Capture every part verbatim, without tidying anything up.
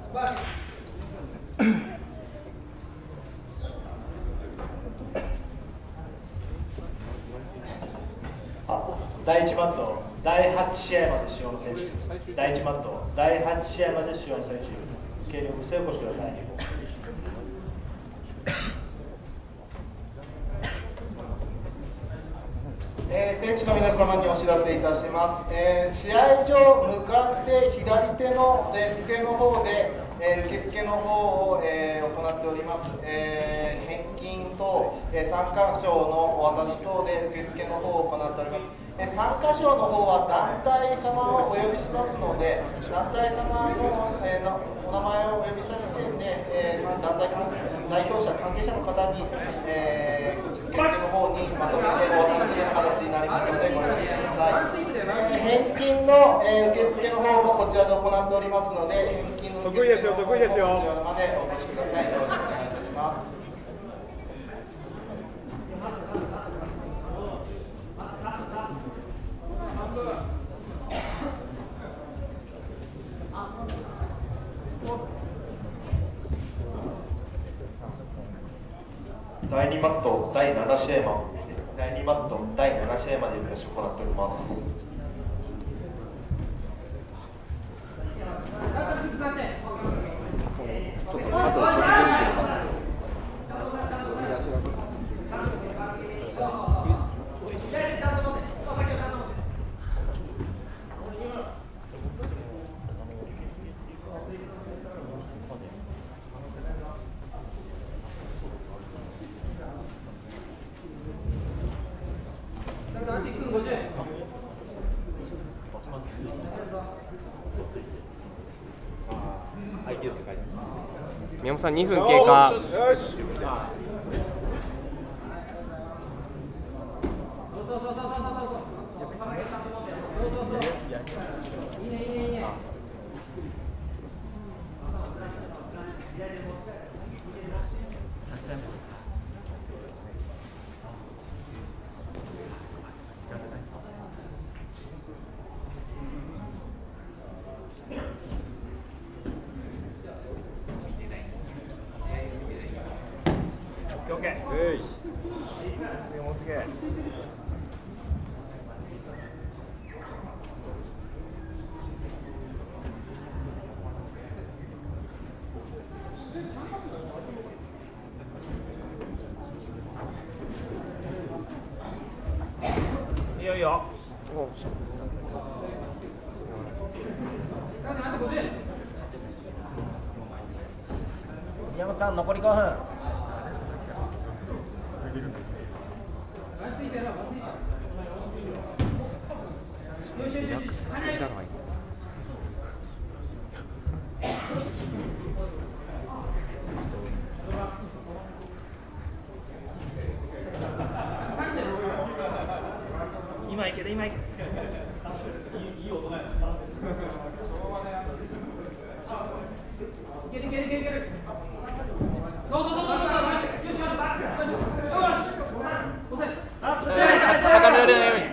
だいいちマット、だいはち試合まで使用の選手、だいいちマット、だいはち試合まで使用の選手、計量不正を起こしてください。 えー、選手の皆様にお知らせいたします。えー、試合場向かって左手の受付の方で、えー、受付の方を、えー、行っております。えー、返金等、えー、参加賞のお渡し等で受付の方を行っております。えー、参加賞の方は団体様をお呼びしますので、団体様の、えー、のお名前をお呼びした時点で、えー、団体代表者、関係者の方に、えー、受付の方にまとめてお渡しする形になりますのでご了承ください。えー、返金の、えー、受付の方もこちらで行っておりますので、返金の受付の方もこちらまでお越しください。よろしくお願いいたします。 だいにマット、だいなな試合まで、だいにマット、だいなな試合まで行っております。 宮本さんにふん経過。 いいよいいよ。宮本さん残りごふん。今いける今いける。いい音だよ。いけるいけるいけるいける。どうぞどうぞどうぞ。よしよしよし。よし。 高めよりよし。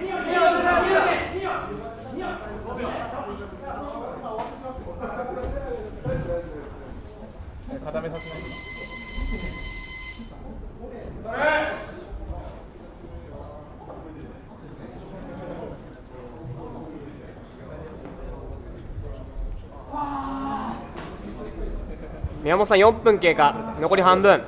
固めさせない。 宮本さんよんぷん経過、残り半分。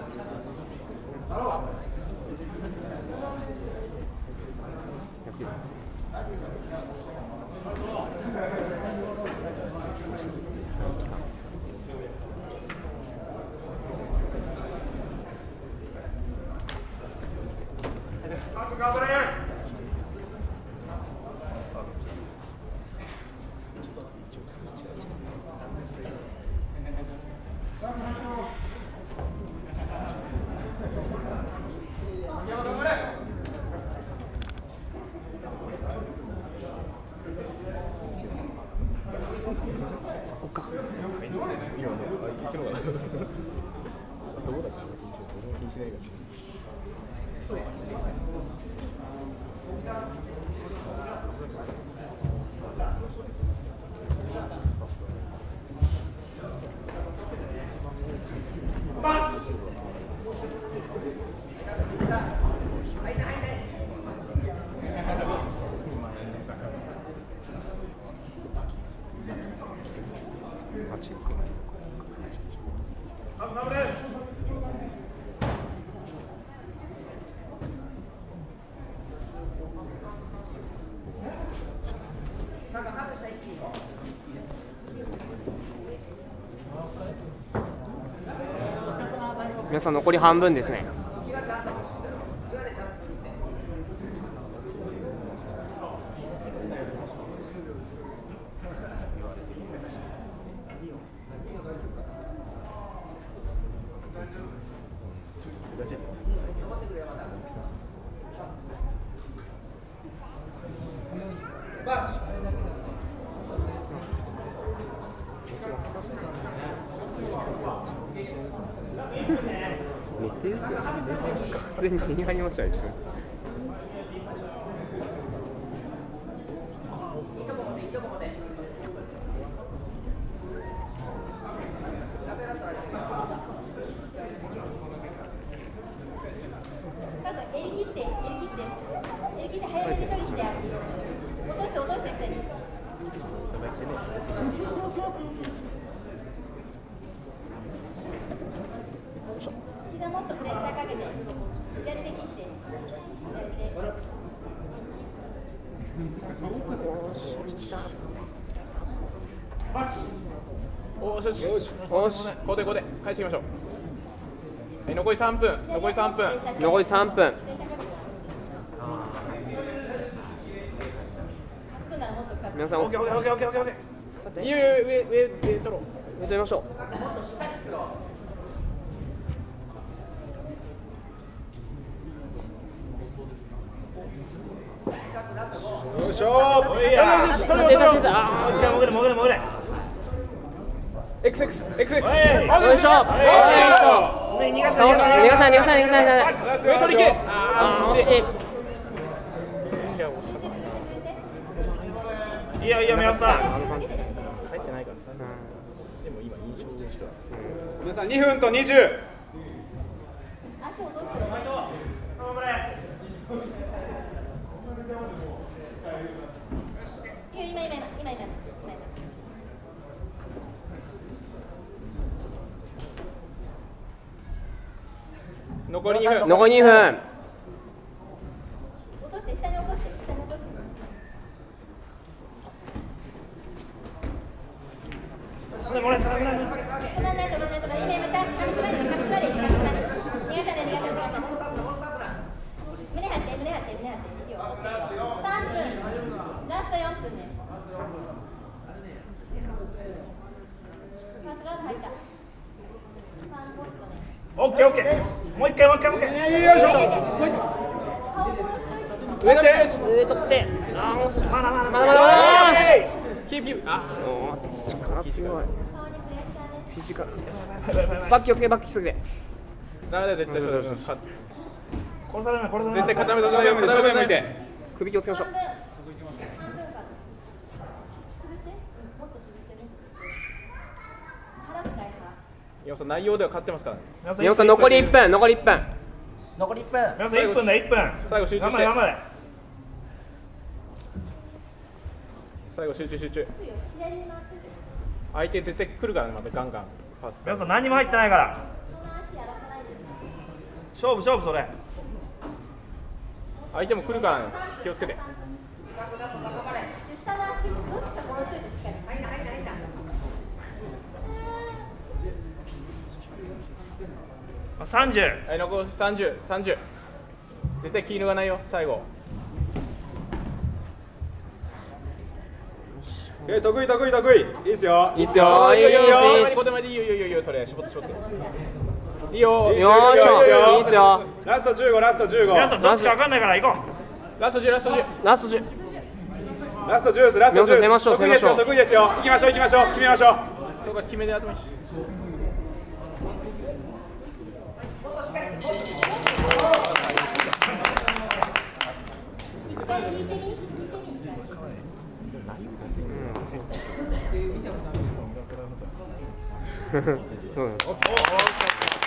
頑張れ。 チェック皆さん残り半分ですね。寝てるっすよ。完全に手に入りましたよ。 もっとプレッシャーかけて左で切っておーしよしよしよしごでごで返していきましょう。はい、残りさんぷん残りさんぷん残りさんぷん。皆さんオッケーオッケーオッケーオッケーオッケー。いやいや上上上取ろう。上取りましょう。 よいしょー。 おいや。取れ取れ取れ。ああ、潜れ潜れ潜れ。 エックスエックスエックスエックス。 はい。 よいしょ。よいしょ。 ね、逃がさ逃がさない逃がさない逃がさない。 上取り切れ。ああ惜しい。 いいよいいよ宮本さん。 入ってないからさ。でも今印象でしか。 皆さんにふんとにじゅう。 足落としてる。今今今今今今残りにふん。 残りにふん。 落として下に落として下に落として。 それもらえそれもらえ。 止まんない止まんない止まんない。今今ちゃんと紙縛りで紙縛りで紙縛り。逃がさない逃がさない逃がさない。胸張って胸張って胸張って。いいよ。さんぷん。ラストよんぷんね。パスガード入った。さんポイントね。 オッケーオッケー。もう一回もう一回もう一回。 よいしょ。 顔殺しといて。 上取って上取って。ああ惜しい。 まだまだまだまだまだ。キープキープ。あ力強い。 顔にプレッシャーで。 フィジカル。バッキ気をつけバッキ気をつけ。 ダメだ絶対そうそうそう。 殺されない殺されない。 絶対固めと正面向いて正面向いて。 首気をつけましょう。 半分。潰して。もっと潰してね。腹使い腹。 岩本さん内容では勝ってますからね。 宮本さん残りいっぷん残りいっぷん。 残りいっぷん。皆さんいっぷんだいっぷん。 最後集中して。 頑張れ頑張れ。 最後集中集中。 左に回ってて。 相手絶対来るからねまたガンガンパス。 皆さん何にも入ってないから。 その足やらさないで。 勝負勝負それ。 相手も来るからね気をつけて。 下の足どっちか殺しといてしっかり。 三十。 はい残りさんじゅうさんじゅう。絶対気抜かないよ最後。 え得意得意得意。いいですよ。 いいっすよ。いいよいいよいいよ。 ここでまでいいよいいよいいよそれ絞って絞って。いいよ。 よーしょ。いいっすよ。 ラストじゅうごラストじゅうご。 皆さんどっちか分かんないから行こう。 ラストじゅうラストじゅう。 ラストじゅう。 ラストじゅうですラストじゅう。 出ましょう得意ですよ得意ですよ。行きましょう行きましょう決めましょう。 そこは決めで頭にし。 一回引いてみ引いてみ一回。 うん。